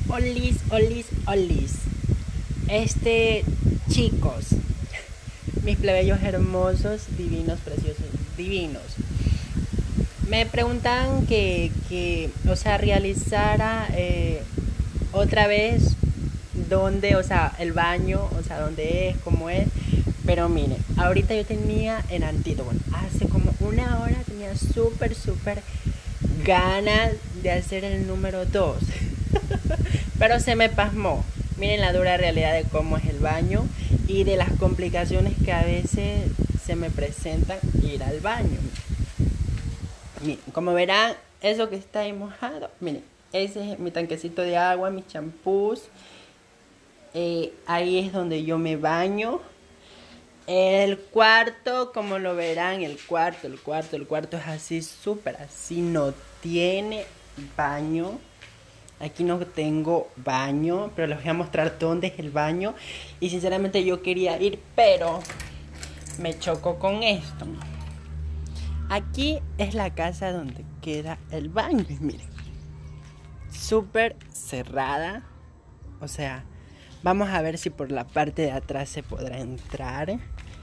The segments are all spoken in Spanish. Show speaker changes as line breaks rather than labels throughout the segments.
Olis, olis, olis. Chicos, mis plebeyos hermosos, divinos, preciosos, divinos. Me preguntaban realizara otra vez dónde, el baño, dónde es, cómo es. Pero miren, ahorita yo tenía en Antito, bueno, hace como una hora tenía súper ganas de hacer el número 2. Pero se me pasmó. Miren la dura realidad de cómo es el baño y de las complicaciones que a veces se me presentan ir al baño. Miren, como verán, eso que está ahí mojado, miren, ese es mi tanquecito de agua, mis champús. Ahí es donde yo me baño. El cuarto, como lo verán, el cuarto es así, súper así, no tiene baño. Aquí no tengo baño, pero les voy a mostrar dónde es el baño. Y sinceramente yo quería ir, pero me chocó con esto. Aquí es la casa donde queda el baño. Y miren, súper cerrada. Vamos a ver si por la parte de atrás se podrá entrar.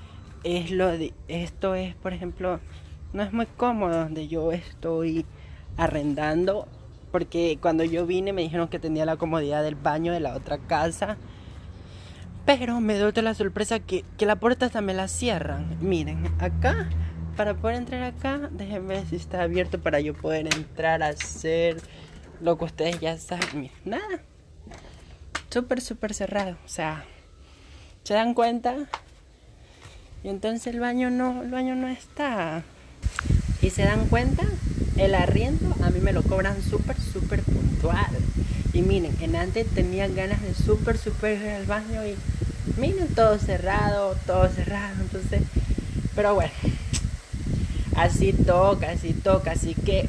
Esto es, por ejemplo, no es muy cómodo donde yo estoy arrendando. Porque cuando yo vine me dijeron que tenía la comodidad del baño de la otra casa. Pero me dio la sorpresa que la puerta también la cierran. Miren, acá, para poder entrar acá, déjenme ver si está abierto para yo poder entrar a hacer lo que ustedes ya saben. Miren, nada. Súper cerrado. ¿Se dan cuenta? Y entonces el baño no está. ¿Y se dan cuenta? El arriendo a mí me lo cobran súper puntual. Y miren, en antes tenía ganas de súper ir al baño y miren, todo cerrado. Entonces, pero bueno, así toca. Así que,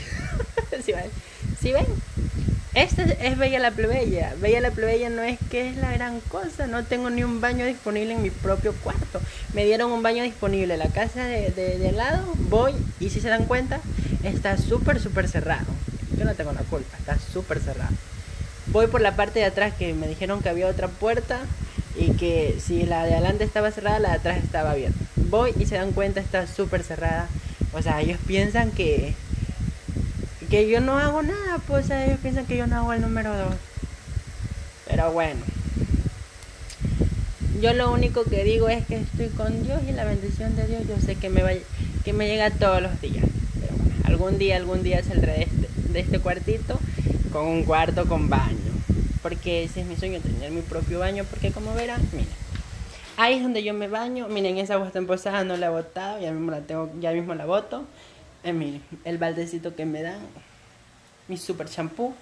¿sí ven? Esta es Bella la Plebeya. Bella la Plebeya no es que es la gran cosa. No tengo ni un baño disponible en mi propio cuarto. Me dieron un baño disponible en la casa de al lado. Voy y si se dan cuenta, está súper cerrado. Yo no tengo la culpa, está súper cerrado. Voy por la parte de atrás que me dijeron que había otra puerta y que si la de adelante estaba cerrada, la de atrás estaba abierta. Voy y se dan cuenta, está súper cerrada. Ellos piensan que yo no hago nada, pues ellos piensan que yo no hago el número 2. Pero bueno, yo lo único que digo es que estoy con Dios y la bendición de Dios yo sé que me llega todos los días. Pero bueno, algún día saldré de este cuartito con un cuarto con baño, porque ese es mi sueño, tener mi propio baño. Porque como verán, miren, ahí es donde yo me baño. Miren, esa agua está empozada, no la he botado, ya mismo la boto. Miren, el baldecito que me dan, mi super champú.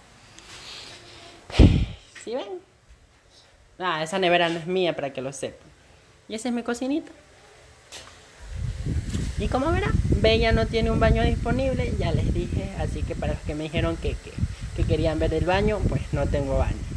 ¿Sí ven? Esa nevera no es mía, para que lo sepan. Y esa es mi cocinita. Y como verán, Bella no tiene un baño disponible, ya les dije. Así que para los que me dijeron que querían ver el baño, pues no tengo baño.